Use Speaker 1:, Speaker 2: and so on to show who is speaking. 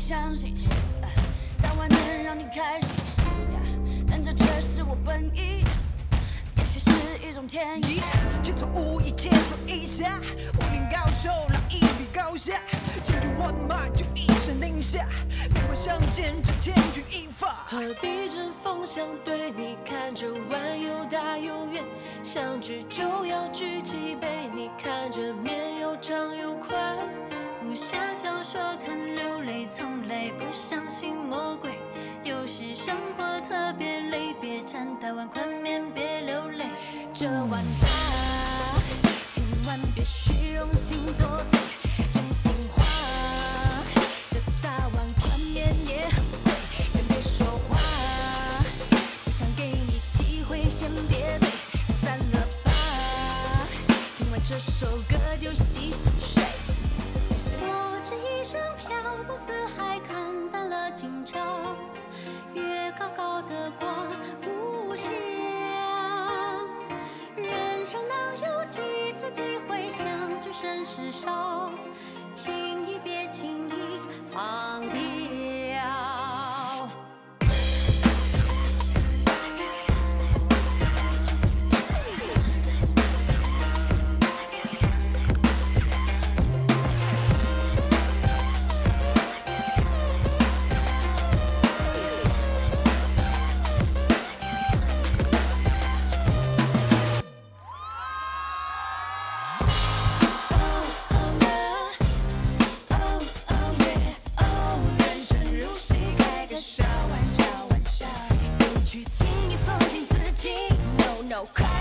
Speaker 1: 相信，但我能让你开心，但这却是我本意。 也许是一种天意，
Speaker 2: 切磋武艺，切磋一下，武林高手来一比高下，千军万马就一声令下，兵法相见这千钧一发。
Speaker 3: 何必针锋相对？你看这碗又大又圆，相聚就要举起杯。你看这面又长又宽，
Speaker 4: 武侠小说看流泪，从来不相信魔鬼。 有时生活特别累，别馋大碗宽面，别流泪。
Speaker 1: 这碗大，今晚别虚荣心作祟，真心话。这大碗宽面也很贵，先别说话，不想给你机会，先别背，就散了吧。听完这首歌就洗洗睡。
Speaker 4: 我这一生漂泊四海，看淡了今朝。 月高高的挂无暇，人生能有几次机会相聚甚是少，轻易别轻易放掉。
Speaker 1: 快